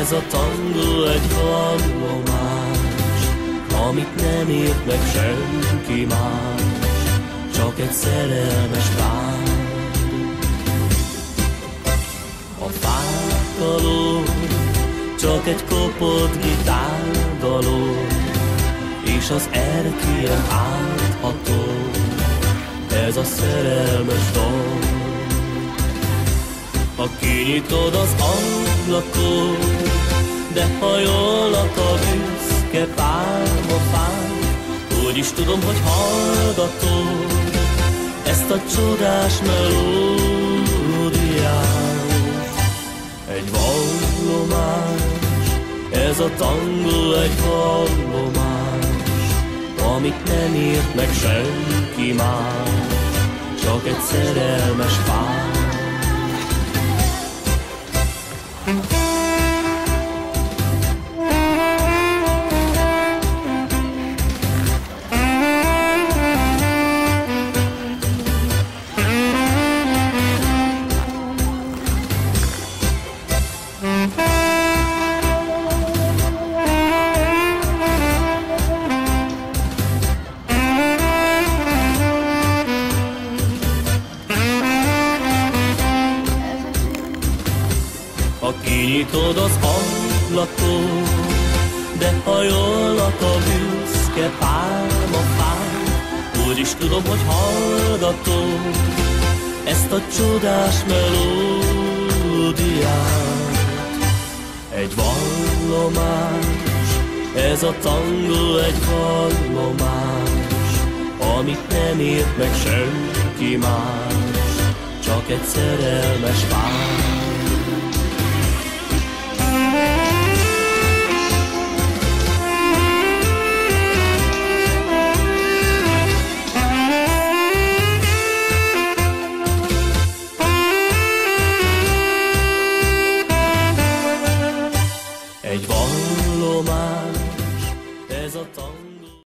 Ez a tangó egy vallomás, amit nem írt meg senki más, csak egy szerelmes vágy. A fák alól csak egy kopott gitárdaló, és az erkélyen átható ez a szerelmes dal. Ha kinyitod az ablakot, de hajolnak a büszke pálmafák, úgyis tudom, hogy hallgatod ezt a csodás melódiát. Egy vallomás, ez a tangó egy vallomás, amit nem írt meg senki más, csak egy szerelmes pár. Ha kinyitod az ablakot, de hajolnak a büszke pálmafák, úgyis tudom, hogy hallgatod ezt a csodás melódiát. Egy vallomás, ez a tangó egy vallomás, amit nem írt meg senki más, csak egy szerelmes pár.